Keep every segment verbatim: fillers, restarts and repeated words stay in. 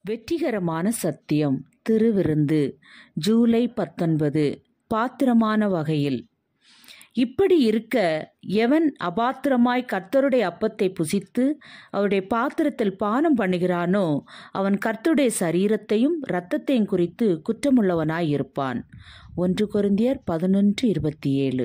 வெற்றிகரமான சத்தியம் திருவிருந்து ஜூலை பத்தொன்பது. பாத்திரமான வகையில். இப்படி இருக்க, எவன் அபாத்திரமாய் கர்த்தருடைய அப்பத்தை புசித்து அவருடைய பாத்திரத்தில் பானம் பண்ணுகிறானோ அவன் கர்த்தருடைய சரீரத்தையும் இரத்தத்தையும் குறித்து குற்றமுள்ளவனாய் இருப்பான். ஒன்று கொரிந்தியர் பதினொன்று இருபத்தி ஏழு.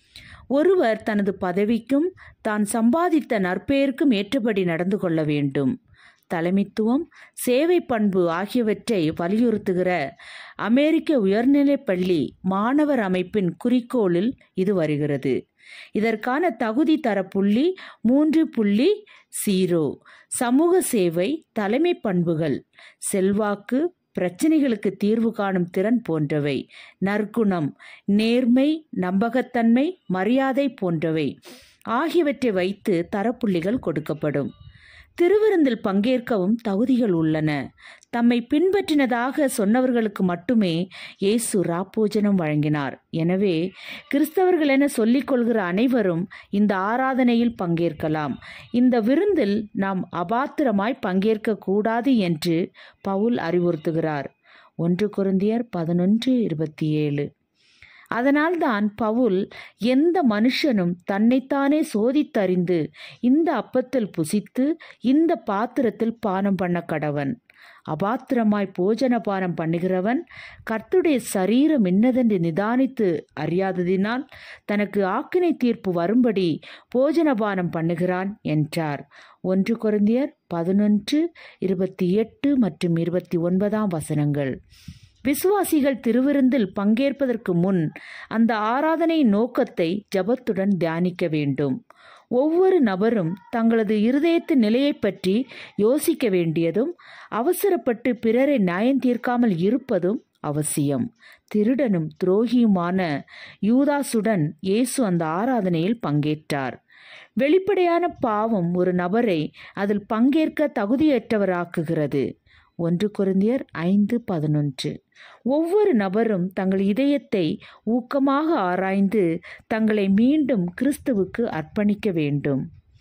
ஒருவர் தனது பதவிக்கும் தான் சம்பாதித்த நற்பெயருக்கும் ஏற்றபடி நடந்து கொள்ள வேண்டும். தலைமைத்துவம், சேவை பண்பு ஆகியவற்றை வலியுறுத்துகிற அமெரிக்க உயர்நிலைப் பள்ளி மாணவர் அமைப்பின் குறிக்கோளில் இது வருகிறது. இதற்கான தகுதி தர புள்ளி மூன்று புள்ளி ஜீரோ. சமூக சேவை, தலைமை பண்புகள், செல்வாக்கு, பிரச்சனைகளுக்கு தீர்வு காணும் திறன் போன்றவை, நற்குணம், நேர்மை, நம்பகத்தன்மை, மரியாதை போன்றவை ஆகியவற்றை வைத்து தரப்புள்ளிகள் கொடுக்கப்படும். திருவிருந்தில் பங்கேற்கவும் தகுதிகள் உள்ளன. தம்மை பின்பற்றினதாக சொன்னவர்களுக்கு மட்டுமே இயேசு ராப்போஜனம் வழங்கினார். எனவே கிறிஸ்தவர்கள் என சொல்லிக் கொள்கிற அனைவரும் இந்த ஆராதனையில் பங்கேற்கலாம். இந்த விருந்தில் நாம் அபாத்திரமாய் பங்கேற்க கூடாது என்று பவுல் அறிவுறுத்துகிறார். ஒன்று கொரிந்தியர் பதினொன்று இருபத்தி ஏழு. அதனால்தான் பவுல், எந்த மனுஷனும் தன்னைத்தானே சோதித்தறிந்து இந்த அப்பத்தில் புசித்து இந்த பாத்திரத்தில் பானம் பண்ண கடவன். அபாத்திரமாய் போஜன பானம் பண்ணுகிறவன் கர்த்தருடைய சரீரம் இன்னதென்று நிதானித்து அறியாததினால் தனக்கு ஆக்கினை தீர்ப்பு வரும்படி போஜனபானம் பண்ணுகிறான் என்றார். ஒன்று கொரிந்தியர் பதினொன்று இருபத்தி எட்டு மற்றும் இருபத்தி ஒன்பதாம் வசனங்கள். விசுவாசிகள் திருவிருந்தில் பங்கேற்பதற்கு முன் அந்த ஆராதனையின் நோக்கத்தை ஜெபத்துடன் தியானிக்க வேண்டும். ஒவ்வொரு நபரும் தங்களது இருதயத்தின் நிலையை பற்றி யோசிக்க வேண்டியதும் அவசரப்பட்டு பிறரை நியாயம் தீர்க்காமல் இருப்பதும் அவசியம். திருடனும் துரோகியுமான யூதாசுடன் இயேசு அந்த ஆராதனையில் பங்கேற்றார். வெளிப்படையான பாவம் ஒரு நபரை அதில் பங்கேற்க தகுதியற்றவராக்குகிறது. ஒன்று கொரிந்தியர் ஐந்து பதினொன்று. ஒவ்வொரு நபரும் தங்கள் இதயத்தை ஊக்கமாக ஆராய்ந்து தங்களை மீண்டும் கிறிஸ்துவுக்கு அர்ப்பணிக்க வேண்டும்.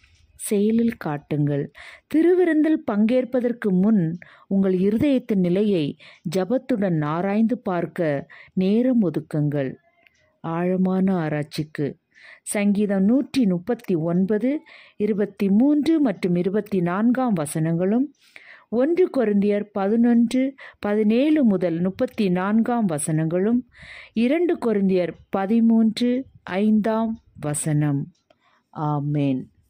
செயலில் காட்டுங்கள். திருவிருந்தில் பங்கேற்பதற்கு முன் உங்கள் இருதயத்தின் நிலையை ஜெபத்துடன் ஆராய்ந்து பார்க்க நேரம் ஒதுக்குங்கள். ஆழமான ஆராய்ச்சிக்கு சங்கீதம் நூற்றி முப்பத்தி ஒன்பது இருபத்தி மூன்று மற்றும் இருபத்தி நான்காம் வசனங்களும், ஒன்று கொரிந்தியர் பதினொன்று பதினேழு முதல் முப்பத்தி நான்காம் வசனங்களும், இரண்டு கொரிந்தியர் பதிமூன்று ஐந்தாம் வசனம். ஆமேன்.